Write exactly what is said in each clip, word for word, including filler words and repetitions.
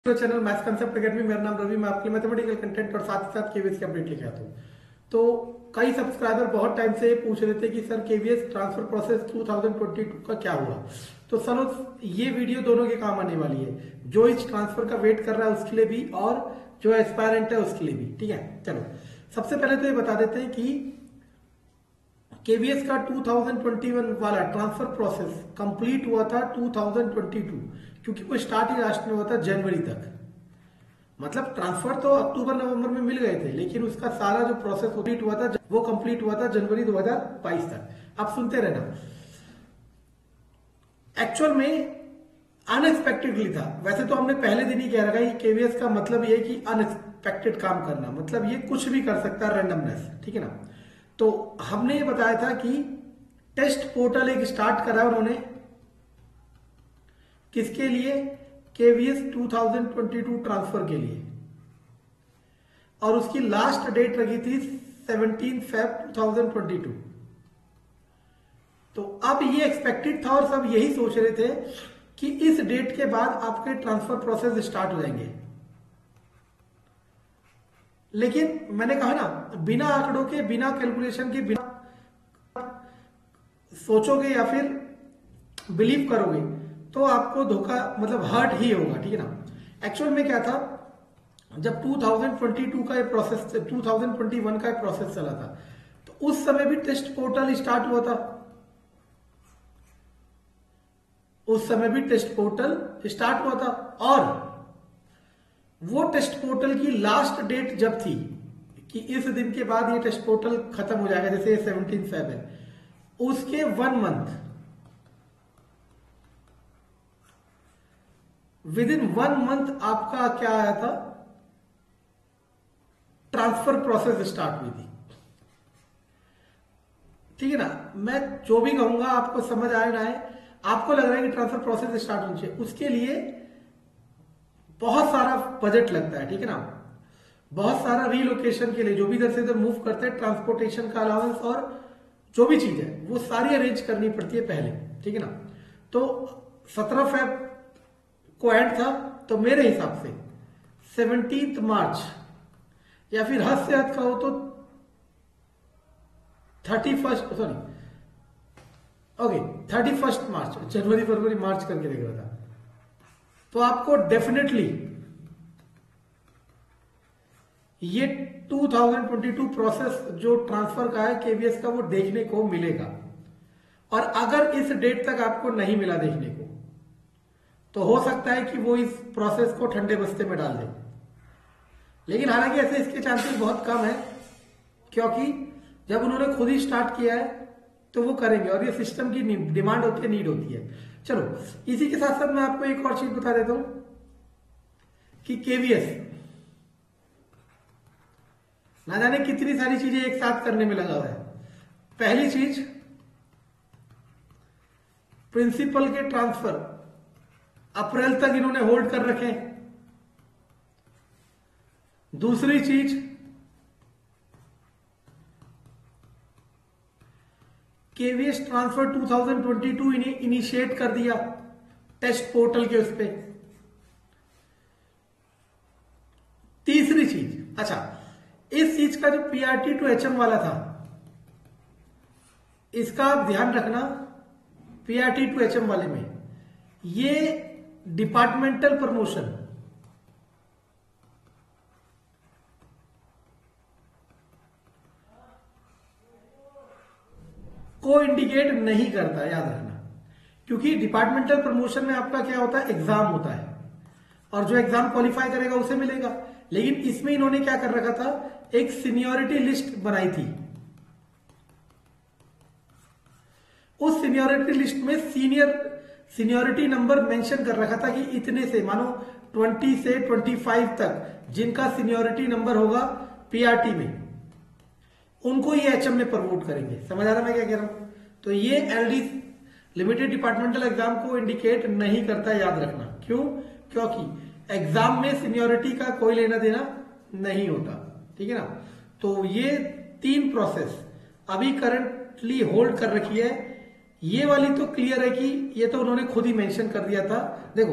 तो channel maths concept academy, मेरा नाम रवि, मैं आपके लिए मैथमेटिकल कंटेंट और साथ ही साथ केवीएस की अपडेट लेके आता हूँ। तो कई सब्सक्राइबर बहुत टाइम से पूछ रहे थे कि सर केवीएस ट्रांसफर प्रोसेस दो हज़ार बाईस का क्या हुआ। तो सर ये वीडियो दोनों के काम आने वाली है, जो इस ट्रांसफर का वेट कर रहा है उसके लिए भी और जो एस्पायरेंट है उसके लिए भी। ठीक है, चलो सबसे पहले तो ये बता देते हैं कि केवीएस का दो हज़ार इक्कीस वाला ट्रांसफर प्रोसेस कंप्लीट हुआ था दो हज़ार बाईस, क्योंकि वो स्टार्ट ही लास्ट में हुआ था जनवरी तक। मतलब ट्रांसफर तो अक्टूबर नवंबर में मिल गए थे, लेकिन उसका सारा जो प्रोसेस कंप्लीट हुआ था वो कंप्लीट हुआ था जनवरी दो हज़ार बाईस तक। आप सुनते रहना। एक्चुअल में अनएक्सपेक्टेडली था। वैसे तो हमने पहले दिन ही कह रखा है कि केवीएस का मतलब ये कि अनएक्सपेक्टेड काम करना, मतलब ये कुछ भी कर सकता है, रैंडमनेस। ठीक है ना। तो हमने ये बताया था कि टेस्ट पोर्टल एक स्टार्ट करा उन्होंने, किसके लिए? केवीएस दो हज़ार बाईस ट्रांसफर के लिए, और उसकी लास्ट डेट रखी थी सत्रह फरवरी दो हज़ार बाईस। तो अब ये एक्सपेक्टेड था और सब यही सोच रहे थे कि इस डेट के बाद आपके ट्रांसफर प्रोसेस स्टार्ट हो जाएंगे। लेकिन मैंने कहा ना, बिना आंकड़ों के, बिना कैलकुलेशन के, बिना सोचोगे या फिर बिलीव करोगे तो आपको धोखा, मतलब हर्ट ही होगा। ठीक है ना। एक्चुअल में क्या था, जब दो हज़ार बाईस का ये प्रोसेस, दो हज़ार इक्कीस का ये प्रोसेस चला था, तो उस समय भी टेस्ट पोर्टल स्टार्ट हुआ था। उस समय भी टेस्ट पोर्टल स्टार्ट हुआ था, और वो टेस्ट पोर्टल की लास्ट डेट जब थी कि इस दिन के बाद ये टेस्ट पोर्टल खत्म हो जाएगा, जैसे सत्रह फरवरी, उसके one month within one month आपका क्या आया था, ट्रांसफर प्रोसेस स्टार्ट हुई थी। ठीक है ना। मैं जो भी कहूंगा आपको समझ आए ना आए, आपको लग रहा है कि ट्रांसफर प्रोसेस स्टार्ट होनी चाहिए, उसके लिए बहुत सारा बजट लगता है। ठीक है ना। बहुत सारा रीलोकेशन के लिए, जो भी इधर से इधर मूव करते हैं, ट्रांसपोर्टेशन का अलाउंस और जो भी चीज है वो सारी अरेंज करनी पड़ती है पहले। ठीक है ना। तो सत्रह फरवरी को एंड था, तो मेरे हिसाब से सत्रह मार्च या फिर हद से हद का हो तो thirty first sorry okay thirty first March, जनवरी फरवरी मार्च करके देख रहा था। तो आपको डेफिनेटली ये दो हज़ार बाईस प्रोसेस जो ट्रांसफर का है केवीएस का, वो देखने को मिलेगा। और अगर इस डेट तक आपको नहीं मिला देखने को, तो हो सकता है कि वो इस प्रोसेस को ठंडे बस्ते में डाल दे। लेकिन हालांकि ऐसे इसके चांसेस बहुत कम है, क्योंकि जब उन्होंने खुद ही स्टार्ट किया है तो वो करेंगे, और ये सिस्टम की डिमांड होती है, नीड होती है। चलो इसी के साथ साथ मैं आपको एक और चीज बता देता हूं कि केवीएस ना जाने कितनी सारी चीजें एक साथ करने में लगा हुआ है। पहली चीज, प्रिंसिपल के ट्रांसफर अप्रैल तक इन्होंने होल्ड कर रखे। दूसरी चीज, केवीएस ट्रांसफर दो हज़ार बाईस इन्हें इनिशिएट कर दिया टेस्ट पोर्टल के उस पर। तीसरी चीज, अच्छा इस चीज का जो पीआरटी टू एचएम वाला था, इसका आप ध्यान रखना, पीआरटी टू एचएम वाले में ये डिपार्टमेंटल प्रमोशन को इंडिकेट नहीं करता, याद रखना। क्योंकि डिपार्टमेंटल प्रमोशन में आपका क्या होता है, एग्जाम होता है, और जो एग्जाम क्वालिफाई करेगा उसे मिलेगा। लेकिन इसमें इन्होंने क्या कर रखा था, एक सीनियरिटी लिस्ट बनाई थी। उस सीनियरिटी लिस्ट में सीनियर सीनियरिटी नंबर मेंशन कर रखा था कि इतने से, मानो बीस से पच्चीस तक जिनका सीनियरिटी नंबर होगा पीआरटी में, उनको ये एचएम में प्रमोट करेंगे। समझ आ रहा मैं क्या कह रहा हूं? तो ये एलडी लिमिटेड डिपार्टमेंटल एग्जाम को इंडिकेट नहीं करता, याद रखना। क्यों? क्योंकि एग्जाम में सीनियरिटी का कोई लेना देना नहीं होता। ठीक है ना। तो ये तीन प्रोसेस अभी करंटली होल्ड कर रखी है। ये वाली तो क्लियर है कि ये तो उन्होंने खुद ही मेंशन कर दिया था। देखो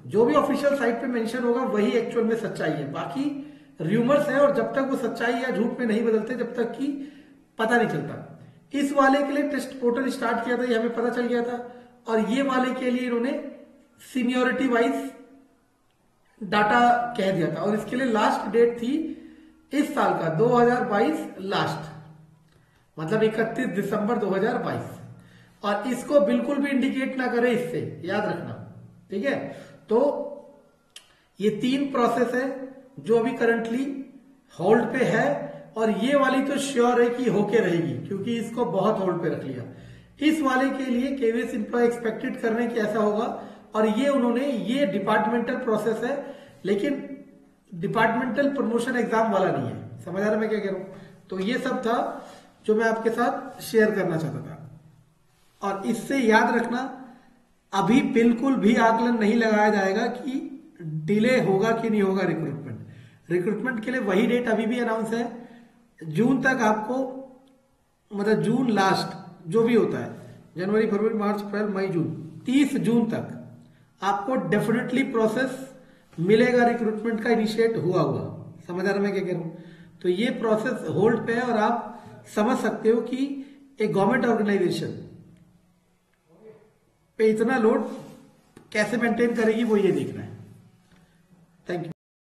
जो भी ऑफिशियल साइट पे मेंशन होगा वही एक्चुअल में सच्चाई है, बाकी र्यूमर्स है और जब तक वो सच्चाई या झूठ में नहीं बदलते जब तक कि पता नहीं चलता। इस वाले के लिए टेस्ट पोर्टल स्टार्ट किया था, ये हमें पता चल गया था, और ये वाले के लिए इन्होंने सीनियोरिटी वाइज डाटा कह दिया था, और इसके लिए लास्ट डेट थी इस साल का दो हज़ार बाईस लास्ट, मतलब इकतीस दिसंबर दो हज़ार बाईस, और इसको बिल्कुल भी इंडिकेट ना करे इससे, याद रखना, ठीक है। तो ये तीन प्रोसेस है जो अभी करंटली होल्ड पे है, और ये वाली तो श्योर है कि होके रहेगी क्योंकि इसको बहुत होल्ड पे रख लिया। इस वाले के लिए केवीएस एम्प्लॉय एक्सपेक्टेड करने की ऐसा होगा, और ये उन्होंने, ये डिपार्टमेंटल प्रोसेस है लेकिन डिपार्टमेंटल प्रमोशन एग्जाम वाला नहीं है, समझ आ रहा है मैं क्या कह रहा हूं। तो ये सब था जो मैं आपके साथ शेयर करना चाहता था, और इससे याद रखना अभी बिल्कुल भी आकलन नहीं लगाया जाएगा कि डिले होगा कि नहीं होगा रिक्रूटमेंट। रिक्रूटमेंट के लिए वही डेट अभी भी अनाउंस है, जून तक आपको, मतलब जून लास्ट जो भी होता है, जनवरी फरवरी मार्च अप्रैल मई जून, तीस जून तक आपको डेफिनेटली प्रोसेस मिलेगा रिक्रूटमेंट का इनिशिएट हुआ हुआ, समझ आ रहा मैं क्या कह रहा हूं। तो ये प्रोसेस होल्ड पे है, और आप समझ सकते हो कि एक गवर्नमेंट ऑर्गेनाइजेशन पे इतना लोड कैसे मेंटेन करेगी, वो ये देखना है। Thank you.